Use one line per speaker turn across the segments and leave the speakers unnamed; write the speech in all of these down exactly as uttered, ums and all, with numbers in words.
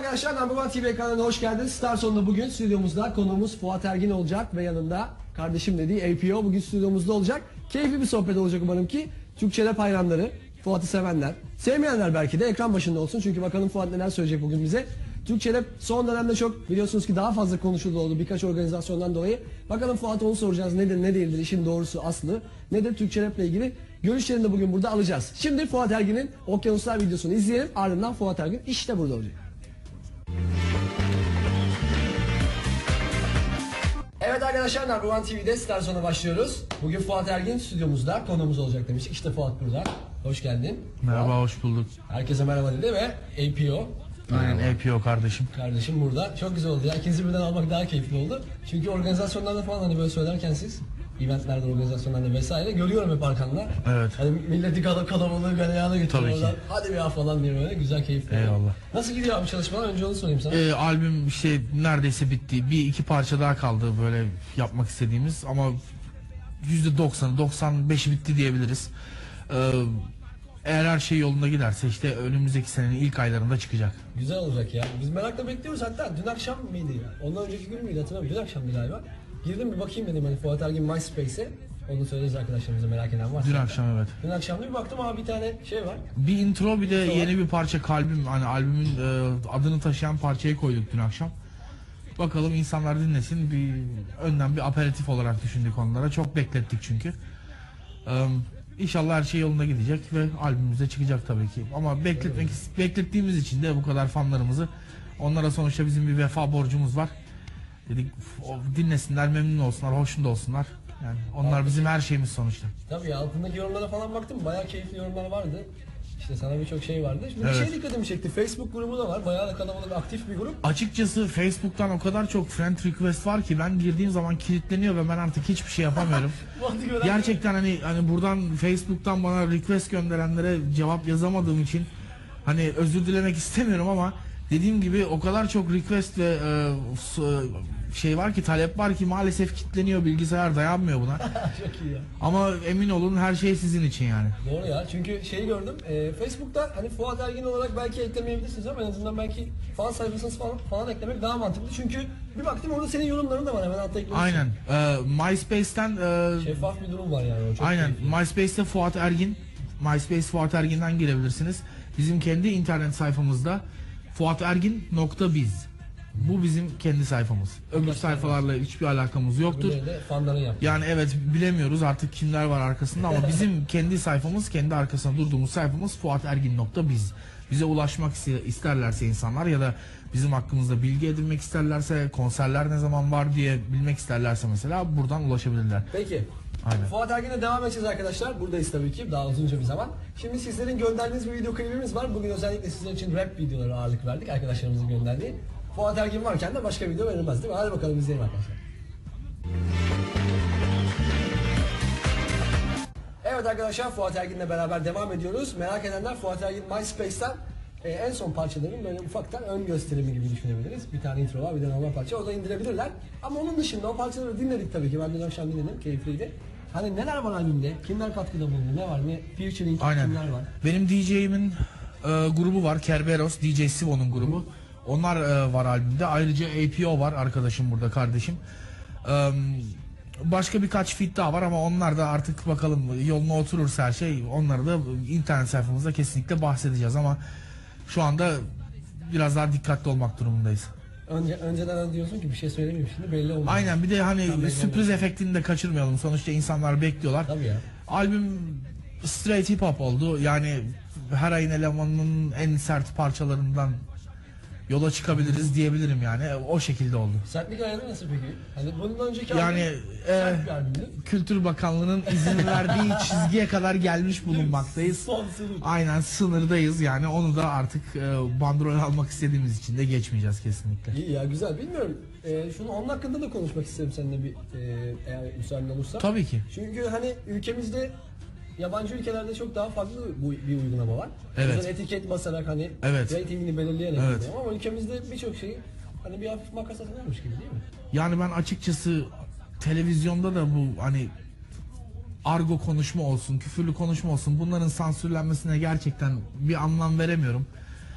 arkadaşlar, Number One T V kanalına hoş geldiniz. Star sonunda bugün stüdyomuzda konuğumuz Fuat Ergin olacak ve yanında kardeşim dediği A P O bugün stüdyomuzda olacak. Keyifli bir sohbet olacak umarım ki. Türkçe rap hayranları, Fuat'ı sevenler, sevmeyenler belki de ekran başında olsun. Çünkü bakalım Fuat neler söyleyecek bugün bize. Türkçe rap son dönemde çok biliyorsunuz ki daha fazla konuşuldu oldu birkaç organizasyondan dolayı. Bakalım Fuat'a onu soracağız. Nedir ne değildir işin doğrusu aslı. Nedir Türkçe rap ile ilgili görüşlerini de bugün burada alacağız. Şimdi Fuat Ergin'in Okyanuslar videosunu izleyelim. Ardından Fuat Ergin işte burada olacak. Evet arkadaşlar, Number One T V'de Star Son'a başlıyoruz. Bugün Fuat Ergin stüdyomuzda konuğumuz olacak demiştik. İşte Fuat burada. Hoş geldin.
Merhaba,
Fuat.
hoş bulduk.
Herkese merhaba dedi ve A P O.
Aynen, A P O kardeşim. Kardeşim
burada. Çok güzel oldu ya. İkinizi birden almak daha keyifli oldu. Çünkü organizasyonlarda falan hani böyle söylerken siz, eventlerde, organizasyonlarda vesaire görüyorum hep arkanda.
Evet.
Hani milleti kal kalabalığı galeyana getiriyor
Tabii
oradan.
ki.
Hadi bir ya falan diye böyle güzel keyifli.
Eyvallah.
Nasıl gidiyor abi çalışmalar? Önce onu sorayım sana.
Ee, albüm işte neredeyse bitti. Bir iki parça daha kaldı böyle yapmak istediğimiz ama yüzde doksanı doksan beşi bitti diyebiliriz. Ee, eğer her şey yolunda giderse işte önümüzdeki senenin ilk aylarında çıkacak.
Güzel olacak ya. Biz merakla bekliyoruz, hatta dün akşam mıydı ya? Ondan önceki gün müydü hatırlamıyorum. Dün akşamdı galiba. Girdim bir bakayım dedim hani Fuat Ergin MySpace'e. Onu söyleriz arkadaşlarımıza, merak eden var.
Dün akşam evet.
Dün akşam bir baktım abi bir tane şey var.
Bir intro bir de
Intro
yeni
var.
bir parça Kalbim, hani albümün e, adını taşıyan parçayı koyduk dün akşam. Bakalım insanlar dinlesin, bir önden bir aperatif olarak düşündük onlara. Çok beklettik çünkü. Ee, İnşallah her şey yolunda gidecek ve albümümüze çıkacak tabii ki. Ama bekletmek beklettiğimiz için de bu kadar fanlarımızı, onlara sonuçta bizim bir vefa borcumuz var. Dedik o, dinlesinler, memnun olsunlar, hoşnut olsunlar. Yani onlar bizim her şeyimiz sonuçta.
Tabii ya, altındaki yorumlara falan baktım, bayağı keyifli yorumlar vardı. İşte sana birçok şey vardı. Şimdi
Evet.
bir şey dikkatimi çekti. Facebook grubu da var. Bayağı da kalabalık, aktif bir grup.
Açıkçası Facebook'tan o kadar çok friend request var ki ben girdiğim zaman kilitleniyor ve ben artık hiçbir şey yapamıyorum. Gerçekten hani hani buradan Facebook'tan bana request gönderenlere cevap yazamadığım için hani özür dilemek istemiyorum ama dediğim gibi o kadar çok request ve e, şey var ki, talep var ki maalesef kilitleniyor, bilgisayar dayanmıyor buna.
Çok iyi ya.
Ama emin olun her şey sizin için yani.
Doğru ya, çünkü şeyi gördüm. E, Facebook'ta hani Fuat Ergin olarak belki eklemeyebilirsiniz ama en azından belki fan sayfasını falan, falan eklemek daha mantıklı. Çünkü bir baktım orada senin yorumların da var, hemen altta eklemişsin.
Aynen. E, MySpace'ten e,
şeffaf bir durum var yani. O çok
aynen.
keyifli.
MySpace'te Fuat Ergin, MySpace Fuat Ergin'den girebilirsiniz. Bizim kendi internet sayfamızda fuatergin nokta biz. Bu bizim kendi sayfamız. Öbür sayfalarla hiçbir alakamız yoktur.
De fanların yaptığı.
Yani evet, bilemiyoruz artık kimler var arkasında ama bizim kendi sayfamız, kendi arkasında durduğumuz sayfamız fuatergin nokta biz. Bize ulaşmak isterlerse insanlar ya da bizim hakkımızda bilgi edinmek isterlerse, konserler ne zaman var diye bilmek isterlerse mesela buradan ulaşabilirler.
Peki.
Aynen.
Fuat Ergin'e devam edeceğiz arkadaşlar. Buradayız tabii ki daha uzunca bir zaman. Şimdi sizlerin gönderdiğiniz bir video klibimiz var. Bugün özellikle sizler için rap videoları ağırlık verdik, arkadaşlarımızın gönderdiği. Fuat Ergin varken de başka video verilmez değil mi? Hadi bakalım izleyelim arkadaşlar. Evet arkadaşlar, Fuat Ergin'le beraber devam ediyoruz. Merak edenler Fuat Ergin MySpace'ten e, en son parçaların böyle ufaktan ön gösterimi gibi düşünebiliriz. Bir tane intro var, bir de normal parça. O da indirebilirler. Ama onun dışında o parçaları dinledik tabii ki. Ben dün akşam dinledim, keyifliydi. Hani neler var albümde? Kimler katkıda bulundu? Ne var? Ne featuring kimler var?
Benim D J'imin e, grubu var. Kerberos, D J Sivo'nun grubu. Onlar e, var albümde. Ayrıca A P O var, arkadaşım burada, kardeşim. E, başka birkaç feat daha var ama onlar da artık bakalım yoluna oturursa her şey, onları da internet sayfamızda kesinlikle bahsedeceğiz ama şu anda biraz daha dikkatli olmak durumundayız.
Önce, önceden diyorsun ki bir şey söylemeyeyim, şimdi belli olmuyor.
Aynen, bir de hani
Tam
sürpriz efektini de kaçırmayalım. Sonuçta insanlar bekliyorlar.
Tabii ya.
Albüm straight hip hop oldu. Yani her ayın elemanının en sert parçalarından yola çıkabiliriz diyebilirim yani. O şekilde oldu.
Sertlik ayarı nasıl peki? Hani bundan önceki
yani
albüm,
e,
sert bir albümdü.
Kültür Bakanlığı'nın izin verdiği çizgiye kadar gelmiş bulunmaktayız.
Son sınır.
Aynen, sınırdayız yani. Onu da artık e, bandrol almak istediğimiz için de geçmeyeceğiz kesinlikle.
İyi ya, güzel. Bilmiyorum. Ee, şunu onun hakkında da konuşmak isterim seninle bir e, eğer müsaaden olursa.
Tabii ki.
Çünkü hani ülkemizde, yabancı ülkelerde çok daha farklı bu bir uygulama var.
Evet.
Özel etiket basarak hani
Evet.
ratingini belirleyerek
Evet.
gidiyor. Ama ülkemizde birçok şeyi hani bir hafif makas atılıyormuş gibi değil mi?
Yani ben açıkçası televizyonda da bu hani argo konuşma olsun, küfürlü konuşma olsun, bunların sansürlenmesine gerçekten bir anlam veremiyorum.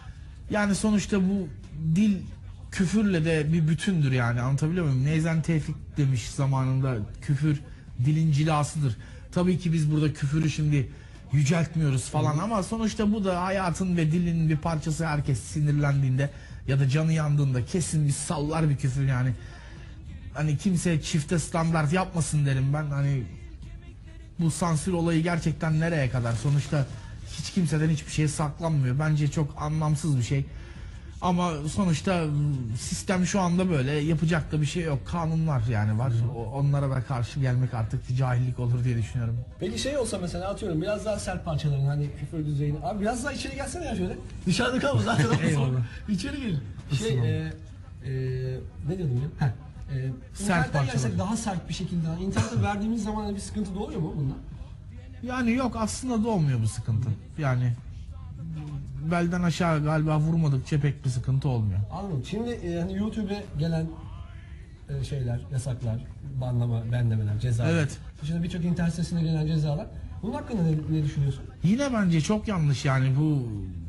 Yani sonuçta bu dil küfürle de bir bütündür yani, anlatabiliyor muyum? Neyzen Tevfik demiş zamanında, küfür dilin cilasıdır. Tabii ki biz burada küfürü şimdi yüceltmiyoruz falan ama sonuçta bu da hayatın ve dilin bir parçası. Herkes sinirlendiğinde ya da canı yandığında kesin bir sallar bir küfür yani. Hani kimse çifte standart yapmasın derim ben. Hani bu sansür olayı gerçekten nereye kadar? Sonuçta hiç kimseden hiçbir şey saklanmıyor. Bence çok anlamsız bir şey. Ama sonuçta sistem şu anda böyle, yapacak da bir şey yok. Kanunlar yani var. O- Onlara da karşı gelmek artık bir cahillik olur diye düşünüyorum.
Peki şey olsa mesela, atıyorum biraz daha sert parçaların hani küfür düzeyini. Abi biraz daha içeri gelsene ya şöyle. Dışarıda kalma zaten.
Eyvallah.
İçeri gel. Şey
Isınalım.
e, e, ne diyordum ya? Heh. E, internetten
parçalar.
gelsek daha sert bir şekilde. Hani internete verdiğimiz zaman hani bir sıkıntı doğuyor mu bunda?
Yani yok, aslında da olmuyor bu sıkıntı. Yani belden aşağı galiba vurmadıkça pek bir sıkıntı olmuyor.
Anladım. Şimdi e, hani YouTube'e gelen e, şeyler, yasaklar, banlama, benlemeler, cezalar.
Evet.
Şimdi birçok internet sitesine gelen cezalar. Bunun hakkında ne, ne düşünüyorsun?
Yine bence çok yanlış yani, bu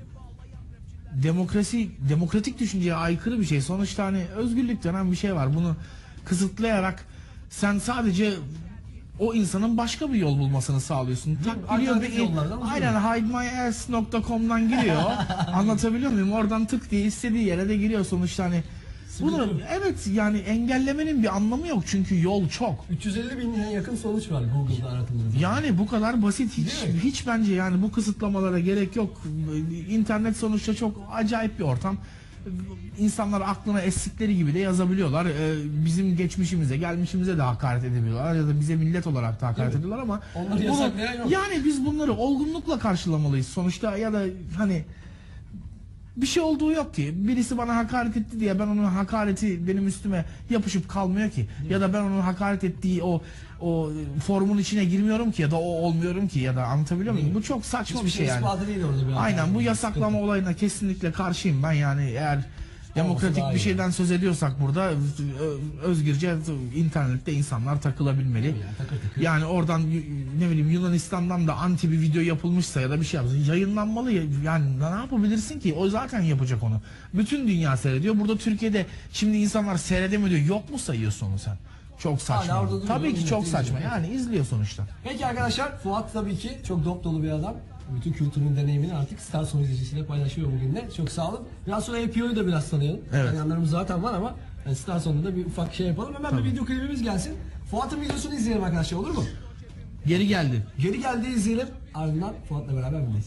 demokrasi, demokratik düşünceye aykırı bir şey. Sonuçta hani özgürlük denen bir şey var. Bunu kısıtlayarak sen sadece o insanın başka bir yol bulmasını sağlıyorsun. Tak, biliyor
Alternatif
bir-
yollardan uzun.
aynen hide my ass nokta com'dan giriyor. Anlatabiliyor muyum? Oradan tık diye istediği yere de giriyor sonuçta hani. Bunu evet yani engellemenin bir anlamı yok çünkü yol çok.
üç yüz elli bine yakın sonuç var Google'da aratıldığında.
Yani bu kadar basit, hiç
Değil mi?
hiç bence yani bu kısıtlamalara gerek yok. İnternet sonuçta çok acayip bir ortam. İnsanlar aklına estikleri gibi de yazabiliyorlar. Ee, bizim geçmişimize, gelmişimize de hakaret edebiliyorlar ya da bize millet olarak da hakaret
Değil mi?
ediyorlar ama
Onları
bunu-
yasaklayan yok.
yani biz bunları olgunlukla karşılamalıyız sonuçta. Ya da hani bir şey olduğu yok ki. Birisi bana hakaret etti diye ben onun hakareti benim üstüme yapışıp kalmıyor ki. Ya da ben onun hakaret ettiği o o formun içine girmiyorum ki ya da o olmuyorum ki, ya da anlatabiliyor muyum? Bu çok saçma
Hiçbir
bir şey
şey
yani.
ispatı değil orada bir
Aynen,
hata.
bu yasaklama
Sıkıntı.
olayına kesinlikle karşıyım ben yani. Eğer demokratik
daha
bir
iyi.
şeyden söz ediyorsak burada ö- özgürce internette insanlar takılabilmeli.
Yani takır takır.
Yani oradan y- ne bileyim Yunanistan'dan da anti bir video yapılmışsa ya da bir şey yapsa yayınlanmalı. Yani ne yapabilirsin ki? O zaten yapacak onu. Bütün dünya seyrediyor. Burada Türkiye'de şimdi insanlar seyredemiyor diyor. Yok mu sayıyorsun onu sen? Çok saçma.
Hala orada duruyor,
Tabii ki
millet
çok
izliyor.
saçma. Yani izliyor sonuçta.
Peki arkadaşlar, Fuat tabii ki çok dop dolu bir adam. Bütün kültürün deneyimini artık Star Son izleyicisiyle paylaşıyor bugün de. Çok sağ olun. Biraz sonra A P O'yu da biraz tanıyalım.
Evet.
Tanıyanlarımız zaten var ama yani Star Son'da da bir ufak şey yapalım. Hemen bir video klibimiz gelsin. Fuat'ın videosunu izleyelim arkadaşlar, olur mu?
Geri geldi.
Geri geldi, izleyelim. Ardından Fuat'la beraber buradayız.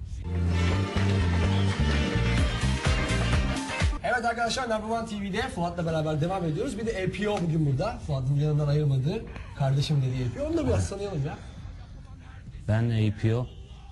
Evet arkadaşlar, Number One T V'de Fuat'la beraber devam ediyoruz. Bir de A P O bugün burada. Fuat'ın yanından ayırmadığı kardeşim dediği A P O. Onu da biraz tanıyalım ya.
Ben A P O.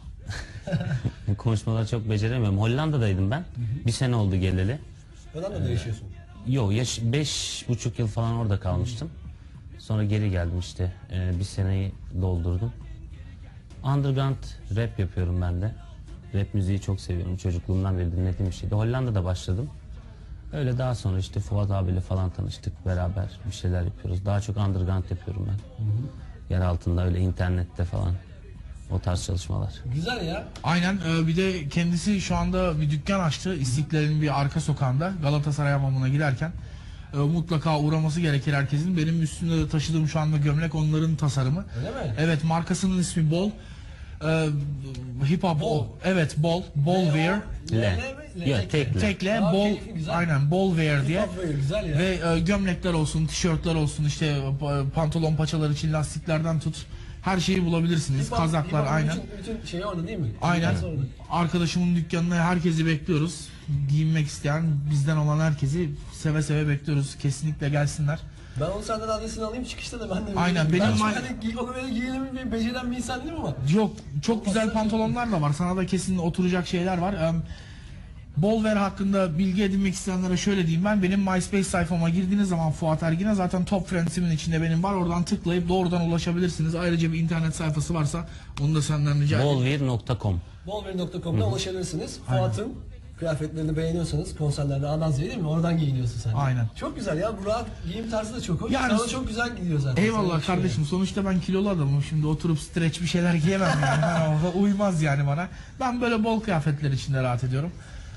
Bu konuşmaları çok beceremiyorum. Hollanda'daydım ben. Bir sene oldu geleli.
Hollanda'da yaşıyorsun.
Yok, yaş beş buçuk yıl falan orada kalmıştım. Sonra geri geldim işte. Ee, bir seneyi doldurdum. Underground rap yapıyorum ben de. Rap müziği çok seviyorum. Çocukluğumdan beri dinlediğim bir şeydi. Hollanda'da başladım. Öyle daha sonra işte Fuat abiyle falan tanıştık. Beraber bir şeyler yapıyoruz. Daha çok underground yapıyorum ben. Yer altında, öyle internette falan. O tarz çalışmalar.
Güzel ya.
Aynen, e, bir de kendisi şu anda bir dükkan açtı İstiklal'in bir arka sokağında, Galatasaray hamamına giderken e, mutlaka uğraması gerekir herkesin. Benim üstümde de taşıdığım şu anda gömlek onların tasarımı.
Öyle mi?
Evet, markasının ismi Bol. E, hip hop
Bol.
Evet, Bol. Bol Wear.
Le.
Le.
Yok, tekle.
Tekle
Aa,
Bol.
keyifli, güzel.
Aynen, Bol Wear diye.
Hip hop böyle güzel ya.
Ve e, gömlekler olsun, tişörtler olsun, işte e, pantolon paçalar için lastiklerden tut. Her şeyi bulabilirsiniz.
Hip hop-
Kazaklar
hip hop'un
aynen.
Bütün, bütün şey orada değil mi?
Aynen.
Bütün orada.
Arkadaşımın dükkanına herkesi bekliyoruz. Giyinmek isteyen, bizden olan herkesi seve seve bekliyoruz. Kesinlikle gelsinler.
Ben onu senden adresini alayım, çıkışta da ben de...
Aynen,
ben
benim
çünkü
ma-
hani giy- onu böyle giyelim bir beceren bir insan değilim ama.
Yok, çok güzel pantolonlar da var. Sana da kesin oturacak şeyler var. Em, Bolver hakkında bilgi edinmek isteyenlere şöyle diyeyim ben. Benim MySpace sayfama girdiğiniz zaman Fuat Ergin'e zaten Top Friends'imin içinde benim var. Oradan tıklayıp doğrudan ulaşabilirsiniz. Ayrıca bir internet sayfası varsa onu da senden rica edeyim.
bolvir nokta com.
bolveri nokta com'da ulaşabilirsiniz. Fuat'ın kıyafetlerini beğeniyorsanız konserlerde Adaz değil mi? Oradan giyiniyorsun sen. de.
Aynen.
Çok güzel ya. Bu rahat giyim tarzı da çok hoş.
Yani-
Sana çok güzel gidiyor zaten. Sana
Eyvallah
yakışıyor
kardeşim. Sonuçta ben kilolu adamım. Şimdi oturup streç bir şeyler giyemem yani. Ha, o uymaz yani bana. Ben böyle bol kıyafetler içinde rahat ediyorum.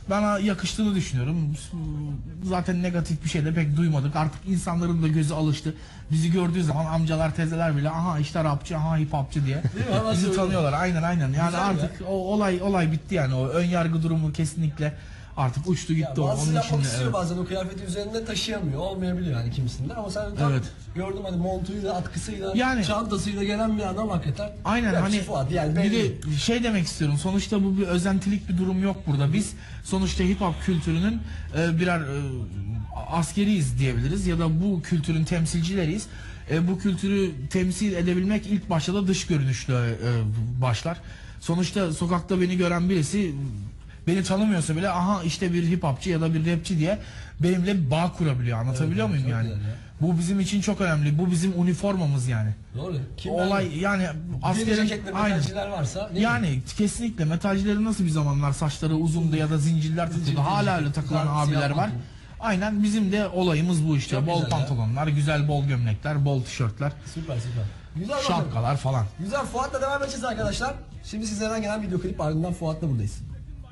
bana yakıştığını düşünüyorum. Zaten negatif bir şey de pek duymadık. Artık insanların da gözü alıştı. Bizi gördüğü zaman amcalar, teyzeler bile aha işte rapçi, aha hip hopçı diye bizi tanıyorlar. Aynen aynen. Yani
Güzel
artık
ya.
o olay olay bitti yani. O ön yargı durumu kesinlikle artık uçtu gitti.
Ya
o.
bazısı
Onun
yapmak
için
istiyor
evet.
bazen o kıyafeti üzerinde taşıyamıyor. Olmayabiliyor yani kimisinde ama sen tam
Evet.
gördüm hani montuyla, atkısıyla,
Yani-
çantasıyla gelen bir adam hakikaten.
Aynen
rapçi
hani
Fuat yani
bir
belli.
de şey demek istiyorum. Sonuçta bu bir özentilik bir durum yok burada. Biz sonuçta hip hop kültürünün e, birer e, askeriyiz diyebiliriz ya da bu kültürün temsilcileriyiz. E, bu kültürü temsil edebilmek ilk başta da dış görünüşle e, başlar. Sonuçta sokakta beni gören birisi beni tanımıyorsa bile aha işte bir hip hopçı ya da bir rapçi diye benimle bir bağ kurabiliyor. Anlatabiliyor
Evet,
muyum
çok
yani?
güzel ya.
Bu bizim için çok önemli. Bu bizim üniformamız yani.
Doğru. Kim
Olay yani
askerin
askerin
ceketli
aynen.
metalciler varsa değil mi?
Yani kesinlikle metalcilerin nasıl bir zamanlar saçları uzundu ya da zincirler
Zincir,
takıyordu. Hala öyle
zincir,
takılan
siyah
abiler var.
pantolon.
Aynen bizim de olayımız bu işte.
Çok
Bol
güzel ya.
pantolonlar, güzel bol gömlekler, bol tişörtler,
Süper süper. Güzel bakalım.
şapkalar falan.
Güzel Fuat'la devam edeceğiz arkadaşlar. Şimdi sizlerden gelen video klip ardından Fuat'la buradayız.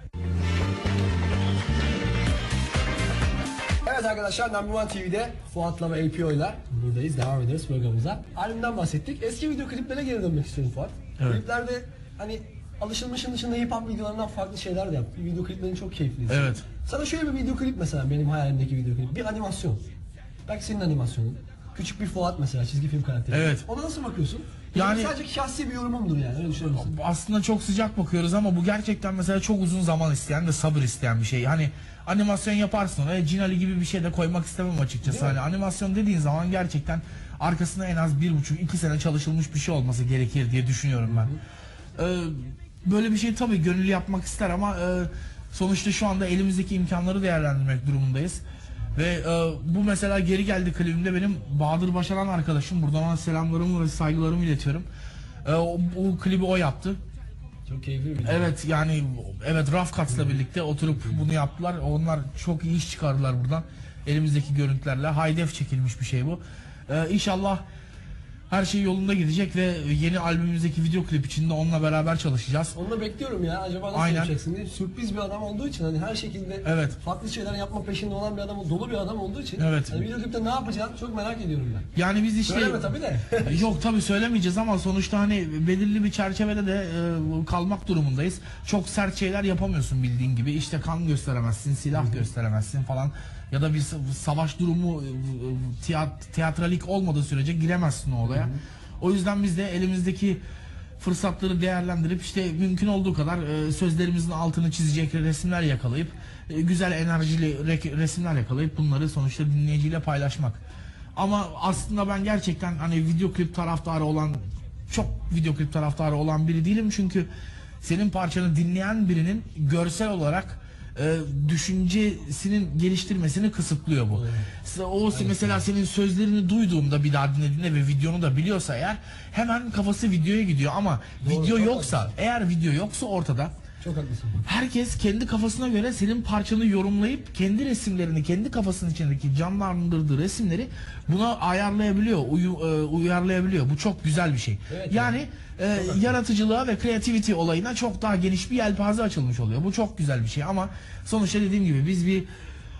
Evet arkadaşlar Number One T V'de Fuat'la ve A P O'yla buradayız. Devam ediyoruz programımıza. Albümden bahsettik. Eski video kliplere geri dönmek istiyorum Fuat.
Evet.
Kliplerde hani alışılmışın dışında hip hop videolarından farklı şeyler de yaptık. Video kliplerin çok keyifli.
Evet.
Sana şöyle bir video klip mesela benim hayalimdeki video klip. Bir animasyon. Belki senin animasyonun. Küçük bir Fuat mesela çizgi film karakteri.
Evet.
Ona nasıl bakıyorsun?
Yani-
Yani sadece şahsi bir yorumumdur yani öyle düşünüyor musun?
Aslında çok sıcak bakıyoruz ama bu gerçekten mesela çok uzun zaman isteyen ve sabır isteyen bir şey. Hani animasyon yaparsın oraya Cin Ali gibi bir şey de koymak istemem açıkçası.
Değil mi?
Hani animasyon dediğin zaman gerçekten arkasında en az bir buçuk iki sene çalışılmış bir şey olması gerekir diye düşünüyorum ben. Ee, böyle bir şey tabii gönüllü yapmak ister ama e, sonuçta şu anda elimizdeki imkanları değerlendirmek durumundayız. Ve e, bu mesela geri geldi klibimde benim Bahadır Başaran arkadaşım. Buradan ona selamlarımı ve saygılarımı iletiyorum. E, o, o klibi o yaptı.
Çok keyifli bir video.
Evet yani evet Rough Cuts'la birlikte oturup bunu yaptılar. Onlar çok iyi iş çıkardılar buradan. Elimizdeki görüntülerle. High def çekilmiş bir şey bu. Ee, İnşallah her şey yolunda gidecek ve yeni albümümüzdeki video klip için de onunla beraber çalışacağız.
Onu da bekliyorum ya. Acaba nasıl
Aynen.
yapacaksın diye. Sürpriz bir adam olduğu için hani her şekilde
Evet.
farklı şeyler yapma peşinde olan bir adam, dolu bir adam olduğu için.
Evet.
Hani video klipte ne yapacağını çok merak ediyorum ben.
Yani biz işte
Söyleme tabii de.
yok tabii söylemeyeceğiz ama sonuçta hani belirli bir çerçevede de e, kalmak durumundayız. Çok sert şeyler yapamıyorsun bildiğin gibi. İşte kan gösteremezsin, silah gösteremezsin falan. Ya da bir sa- savaş durumu e, tiyat, teatralik olmadığı sürece giremezsin o olaya. O yüzden biz de elimizdeki fırsatları değerlendirip işte mümkün olduğu kadar e, sözlerimizin altını çizecek resimler yakalayıp e, güzel enerjili re- resimler yakalayıp bunları sonuçta dinleyiciyle paylaşmak. Ama aslında ben gerçekten hani video klip taraftarı olan çok video klip taraftarı olan biri değilim çünkü senin parçanı dinleyen birinin görsel olarak e, düşüncesinin geliştirmesini kısıtlıyor bu. O mesela senin sözlerini duyduğumda bir daha dinlediğinde ve videonu da biliyorsa eğer hemen kafası videoya gidiyor ama
Doğru,
video
çok
yoksa
haklısın.
eğer video yoksa ortada
Çok haklısın.
herkes kendi kafasına göre senin parçanı yorumlayıp kendi resimlerini kendi kafasının içindeki canlandırdığı resimleri buna ayarlayabiliyor, uyu, e, uyarlayabiliyor. Bu çok güzel bir şey.
Evet,
yani e, yaratıcılığa ve creativity olayına çok daha geniş bir yelpaze açılmış oluyor. Bu çok güzel bir şey ama sonuçta dediğim gibi biz bir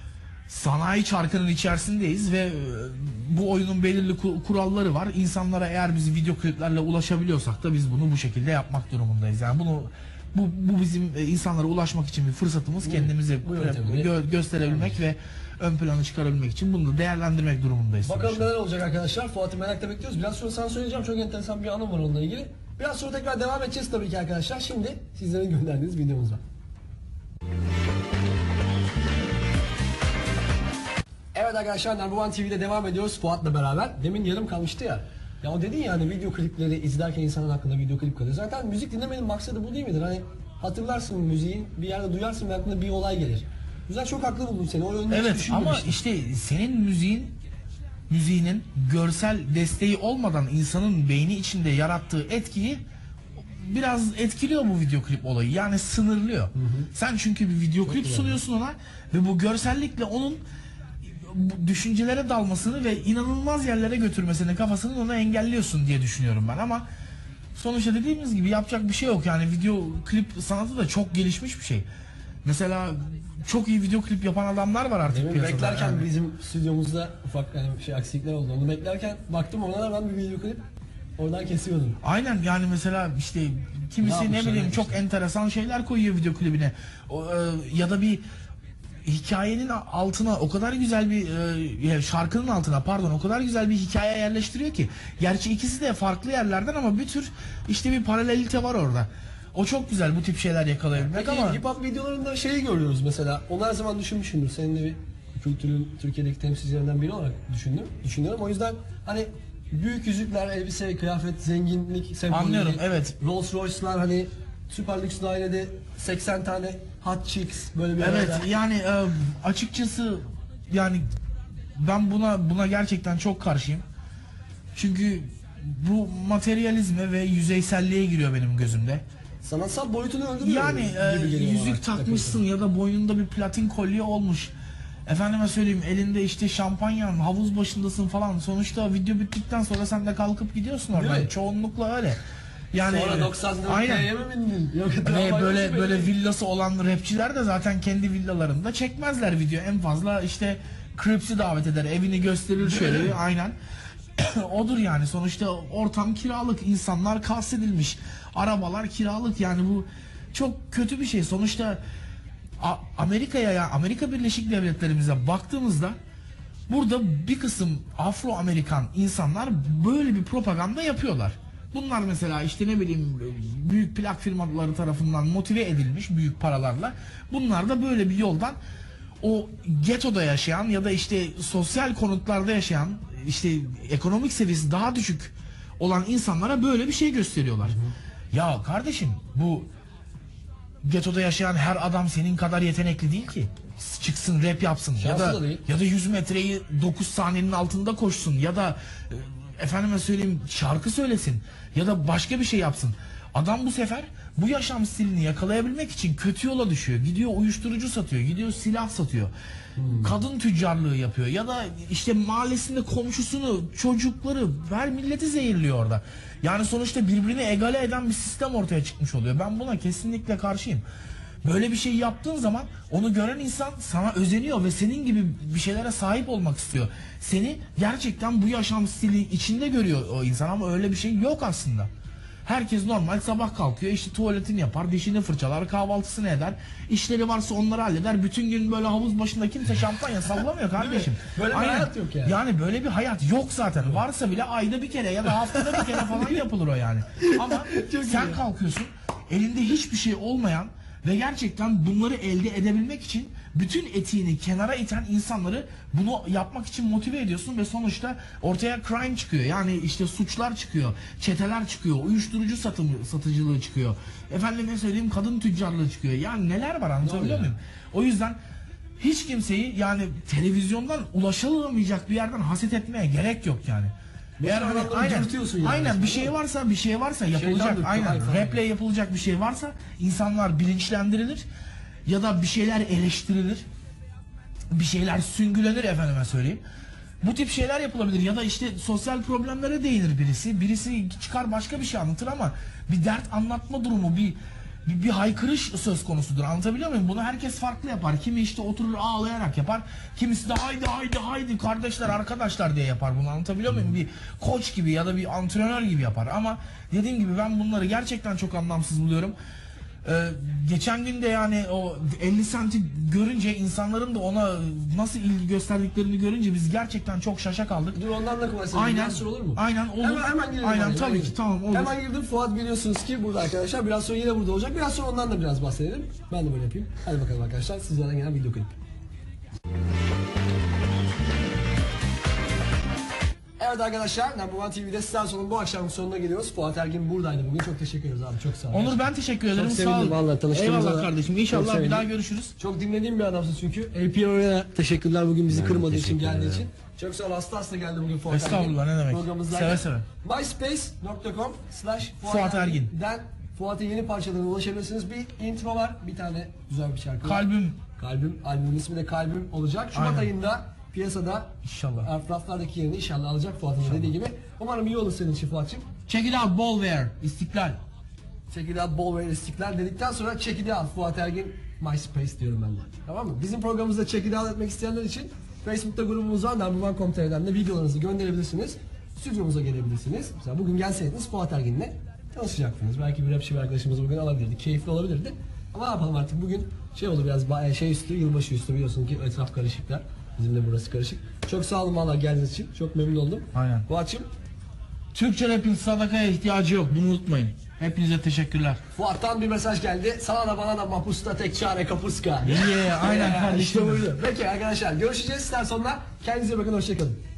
sanayi çarkının içerisindeyiz ve e, bu oyunun belirli ku- kuralları var. İnsanlara eğer biz video kliplerle ulaşabiliyorsak da biz bunu bu şekilde yapmak durumundayız. Yani bunu bu, bu bizim e, insanlara ulaşmak için bir fırsatımız. Kendimizi
bu
gö-
yöntemi-
gö- gösterebilmek ve ön plana çıkarabilmek için bunu da değerlendirmek durumundayız.
Bakalım
sonuçta.
neler olacak arkadaşlar. Fuat'ı merakla bekliyoruz. Biraz sonra sana söyleyeceğim. Çok enteresan bir anım var onunla ilgili. Biraz sonra tekrar devam edeceğiz tabii ki arkadaşlar. Şimdi sizlerin gönderdiğiniz videomuz var. Evet arkadaşlar Number One T V'de devam ediyoruz Fuat'la beraber. Demin yarım kalmıştı ya. Ya o dedin ya hani video klipleri izlerken insanın hakkında video klip kalıyor. Zaten müzik dinlemenin maksadı bu değil midir? Hani hatırlarsın müziği, bir yerde duyarsın ve aklına bir olay gelir. Güzel, çok haklı buldum seni. O yönde hiç
Evet ama
düşünmemiştim.
işte senin müziğin müziğinin görsel desteği olmadan insanın beyni içinde yarattığı etkiyi biraz etkiliyor bu video klip olayı. Yani sınırlıyor. Sen çünkü bir video klip sunuyorsun ona ve bu görsellikle onun bu düşüncelere dalmasını ve inanılmaz yerlere götürmesini, kafasını ona engelliyorsun diye düşünüyorum ben ama sonuçta dediğimiz gibi yapacak bir şey yok. Yani video klip sanatı da çok gelişmiş bir şey. Mesela çok iyi video klip yapan adamlar var artık
Demin
piyasada.
beklerken
yani.
bizim stüdyomuzda ufak yani şey aksilikler oldu. Onu beklerken baktım oralardan bir video klip. Oradan kesiyordum.
Aynen yani mesela işte kimisi
Ne
ne,
yapmışlar,
bileyim
ne
çok
yapmışlar?
enteresan şeyler koyuyor video klibine. O, e, ya da bir hikayenin altına o kadar güzel bir e, şarkının altına pardon o kadar güzel bir hikaye yerleştiriyor ki. Gerçi ikisi de farklı yerlerden ama bir tür işte bir paralelite var orada. O çok güzel bu tip şeyler yakalayabilmek
Peki
ama
hip hop videolarında şeyi görüyoruz mesela. Onu her zaman düşünmüşümdür. Senin de bir kültürün Türkiye'deki temsilcilerinden biri olarak düşündüm. Düşünüyorum. O yüzden hani büyük yüzükler, elbise, kıyafet, zenginlik sembolü.
Anlıyorum, evet.
Rolls Royce'lar hani süper lüks dairede seksen tane hot chicks böyle bir
evet
arada.
yani e, açıkçası yani ben buna buna gerçekten çok karşıyım. Çünkü bu materyalizme ve yüzeyselliğe giriyor benim gözümde.
Sanatsal boyutunu öldürüyor.
Yani e,
gibi geliyor
yüzük
bana.
takmışsın ya da boynunda bir platin kolye olmuş. Efendime söyleyeyim elinde işte şampanyan, havuz başındasın falan. Sonuçta video bittikten sonra sen de kalkıp gidiyorsun
Değil
oradan.
mi?
Çoğunlukla öyle. Yani
Sonra
e,
doksan
aynen.
liraya mi bindin? Yok,
Ve
tramvayla
böyle
mı
böyle
bindin?
villası olan rapçiler de zaten kendi villalarında çekmezler video. En fazla işte Crips'i davet eder, evini gösterir şöyle bir, aynen. Odur yani sonuçta ortam kiralık, insanlar kastedilmiş, arabalar kiralık, yani bu çok kötü bir şey. Sonuçta A- Amerika'ya ya Amerika Birleşik Devletlerimize baktığımızda burada bir kısım Afro-Amerikan insanlar böyle bir propaganda yapıyorlar. Bunlar mesela işte ne bileyim büyük plak firmaları tarafından motive edilmiş büyük paralarla. Bunlar da böyle bir yoldan o getoda yaşayan ya da işte sosyal konutlarda yaşayan işte ekonomik seviyesi daha düşük olan insanlara böyle bir şey gösteriyorlar. Hı hı. Ya kardeşim bu getoda yaşayan her adam senin kadar yetenekli değil ki. Çıksın rap yapsın ya
Şanslı
da
da değil.
ya da yüz metreyi dokuz saniyenin altında koşsun ya da e, efendime söyleyeyim şarkı söylesin ya da başka bir şey yapsın. Adam bu sefer bu yaşam stilini yakalayabilmek için kötü yola düşüyor. Gidiyor uyuşturucu satıyor, gidiyor silah satıyor. Hmm. Kadın tüccarlığı yapıyor ya da işte mahallesinde komşusunu, çocukları, her milleti zehirliyor orada. Yani sonuçta birbirini egale eden bir sistem ortaya çıkmış oluyor. Ben buna kesinlikle karşıyım. Böyle bir şey yaptığın zaman onu gören insan sana özeniyor ve senin gibi bir şeylere sahip olmak istiyor. Seni gerçekten bu yaşam stili içinde görüyor o insan ama öyle bir şey yok aslında. Herkes normal sabah kalkıyor, işte tuvaletini yapar, dişini fırçalar, kahvaltısını eder, işleri varsa onları halleder. Bütün gün böyle havuz başında kimse şampanya sallamıyor kardeşim.
Böyle bir
Aynen.
hayat yok yani.
Yani böyle bir hayat yok zaten. Varsa bile ayda bir kere ya da haftada bir kere falan yapılır o yani. Ama sen kalkıyorsun, elinde hiçbir şey olmayan ve gerçekten bunları elde edebilmek için bütün etiğini kenara iten insanları bunu yapmak için motive ediyorsun ve sonuçta ortaya crime çıkıyor. Yani işte suçlar çıkıyor, çeteler çıkıyor, uyuşturucu satım, satıcılığı çıkıyor. Efendime söyleyeyim kadın tüccarlığı çıkıyor. Yani neler var anlatabiliyor muyum? O yüzden hiç kimseyi yani televizyondan ulaşılamayacak bir yerden haset etmeye gerek yok yani. Eğer hani, aynen,
yani.
aynen bir şey varsa bir şey varsa yapılacak,
Şeyden
aynen
dürtüyor, aynen.
raple yapılacak bir şey varsa insanlar bilinçlendirilir ya da bir şeyler eleştirilir, bir şeyler süngülenir efendime söyleyeyim. Bu tip şeyler yapılabilir ya da işte sosyal problemlere değinir birisi, birisi çıkar başka bir şey anlatır ama bir dert anlatma durumu, bir bir, bir haykırış söz konusudur. Anlatabiliyor muyum? Bunu herkes farklı yapar. Kimi işte oturur ağlayarak yapar. Kimisi de haydi haydi haydi kardeşler arkadaşlar diye yapar bunu. Anlatabiliyor muyum? Bir koç gibi ya da bir antrenör gibi yapar. Ama dediğim gibi ben bunları gerçekten çok anlamsız buluyorum. Ee, geçen gün de yani o elli Cent'i görünce insanların da ona nasıl ilgi gösterdiklerini görünce biz gerçekten çok şaşa kaldık.
Dur ondan da konuşalım.
Aynen.
Biraz sonra olur mu?
Aynen olur.
Hemen, hemen girelim.
Aynen
hadi,
tabii
hemen
ki
girelim.
tamam olur.
Hemen girdim. Fuat biliyorsunuz ki burada arkadaşlar. Biraz sonra yine burada olacak. Biraz sonra ondan da biraz bahsedelim. Ben de böyle yapayım. Hadi bakalım arkadaşlar. Sizlerden gelen video klip. Evet arkadaşlar, Number One T V'de Starson'un bu akşamın sonuna geliyoruz. Fuat Ergin buradaydı bugün. Çok teşekkür ederiz abi. Çok sağ ol.
Onur ben teşekkür ederim.
Çok
Sağ
sevindim
ol.
vallahi tanıştığımıza.
Eyvallah kardeşim. İnşallah
Çok
bir
sevindim.
daha görüşürüz.
Çok dinlediğim bir adamsın çünkü. A P O'ya teşekkürler bugün bizi
Ben
kırmadığı için,
teşekkür
geldiği
ederim.
için. Çok sağ ol. Hasta hasta geldi bugün Fuat Ergin.
Estağfurullah, ne demek.
Programımızdayken.
Seve seve.
myspace nokta com slash
Fuat Ergin.
Den Fuat'ın yeni parçalarına ulaşabilirsiniz. Bir intro var. Bir tane güzel bir şarkı var.
Kalbim
Kalbim. Albümün ismi de Kalbim olacak. Şubat
Aynen.
ayında piyasada
inşallah.
raflardaki yerini inşallah alacak Fuat'ın dediği gibi. Umarım iyi olur senin için Fuat'cığım.
Check it out Bolver. İstiklal.
Check it out Bol ve İstiklal dedikten sonra Check it out Fuat Ergin MySpace diyorum ben de. Tamam mı? Bizim programımızda check it out etmek isteyenler için Facebook'ta grubumuz var. number one nokta com nokta tr'den de videolarınızı gönderebilirsiniz. Stüdyomuza gelebilirsiniz. Mesela bugün gelseydiniz Fuat Ergin'le tanışacaktınız. Belki bir rapçi bir arkadaşımızı bugün alabilirdi. Keyifli olabilirdi. Ama ne yapalım artık bugün şey oldu biraz ba- şey üstü, yılbaşı üstü biliyorsun ki etraf karışıklar. Bizim de burası karışık. Çok sağ olun valla geldiğiniz için. Çok memnun oldum.
Aynen.
Fuat'cığım,
Türkçe rapin sadakaya ihtiyacı yok. Bunu unutmayın. Hepinize teşekkürler.
Fuat'tan bir mesaj geldi. Sana da bana da mapusta tek çare kapuska.
Yeah, aynen
Ya,
kardeşim.
İşte buydu. Peki arkadaşlar görüşeceğiz. Sizler sonra kendinize bakın. Hoşçakalın.